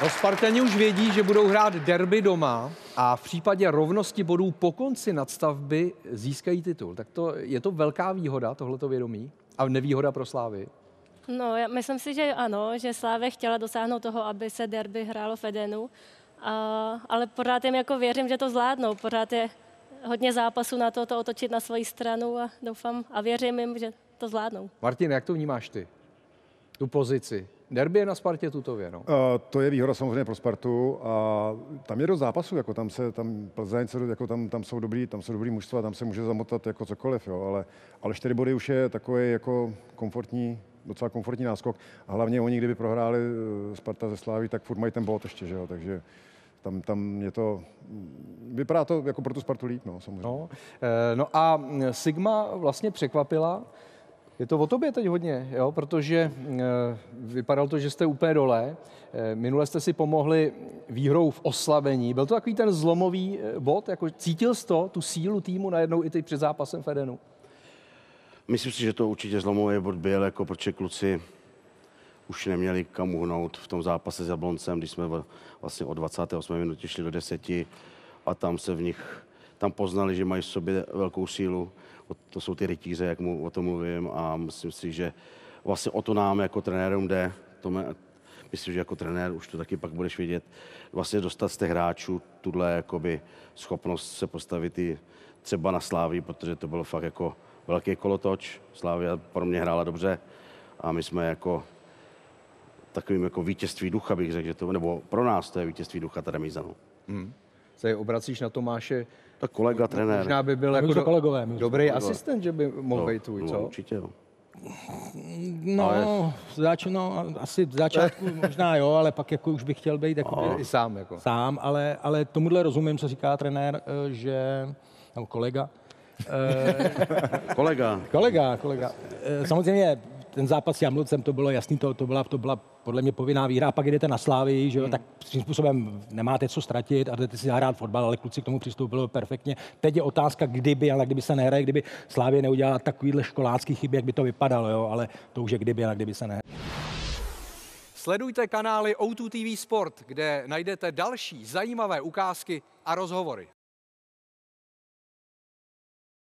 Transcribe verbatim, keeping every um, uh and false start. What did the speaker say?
No, Spartani už vědí, že budou hrát derby doma a v případě rovnosti bodů po konci nadstavby získají titul. Tak to je to velká výhoda, tohleto vědomí, a nevýhoda pro Slávy. No, já myslím si, že ano, že Slávě chtěla dosáhnout toho, aby se derby hrálo v Edenu, a, ale pořád jim jako věřím, že to zvládnou. Pořád je hodně zápasů na to, to otočit na svoji stranu a doufám a věřím jim, že to zvládnou. Martin, jak to vnímáš ty? Tu pozici. Derby je na Spartě tutově, no. Uh, to je výhoda samozřejmě pro Spartu a tam je dost zápasů, jako tam se, tam Plzeň, jako tam, tam jsou dobrý, tam jsou dobrý mužstva, tam se může zamotat jako cokoliv, jo, ale, ale čtyři body už je takový jako komfortní, docela komfortní náskok a hlavně oni, kdyby prohráli Sparta ze Sláví, tak furt mají ten bod ještě, že jo, takže tam, tam je to, vypadá to jako pro tu Spartu líp, no, samozřejmě. No, no a Sigma vlastně překvapila. Je to o tobě teď hodně, jo? Protože e, vypadalo to, že jste úplně dole. E, minule jste si pomohli výhrou v oslabení. Byl to takový ten zlomový bod? Jako cítil jsi to, tu sílu týmu najednou i teď před zápasem v Edenu? Myslím si, že to určitě zlomový bod byl, jako protože kluci už neměli kam uhnout v tom zápase s Jabloncem, když jsme vlastně od dvacáté osmé minuty šli do deseti a tam se v nich, tam poznali, že mají v sobě velkou sílu. To jsou ty rytíře, jak mu o tom mluvím, a myslím si, že vlastně o to nám jako trenérům jde. To mě, myslím, že jako trenér už to taky pak budeš vidět. Vlastně dostat z těch hráčů tuhle jakoby schopnost se postavit i třeba na Slávii, protože to bylo fakt jako velký kolotoč. Slávia pro mě hrála dobře a my jsme jako takovým jako vítězství ducha, bych řekl, že to, nebo pro nás to je vítězství ducha ta remíza. No. Hmm. Se obracíš na Tomáše. Tak kolega, trenér. Možná by byl jako do, kolegové, dobrý kolegové. asistent, že by mohl no, být tvůj, co? No, určitě, jo. No, ale... zač, no, asi v začátku možná jo, ale pak jako už bych chtěl být jako I sám, jako. sám, ale, ale tomuhle rozumím, co říká trenér, že, nebo kolega. kolega. Kolega, kolega. Samozřejmě ten zápas s Jamlocem, to bylo jasný, to, to, byla, to byla podle mě povinná výhra, a pak jdete na Slávii, že jo, hmm. tak svým způsobem nemáte co ztratit a jdete si zahrát fotbal, ale kluci k tomu přistoupili perfektně. Teď je otázka, kdyby, ale kdyby se nehraje, kdyby Slávie neudělala takovýhle školácký chyby, jak by to vypadalo, jo, ale to už je kdyby, ale kdyby se nehraje. Sledujte kanály O dva T V Sport, kde najdete další zajímavé ukázky a rozhovory.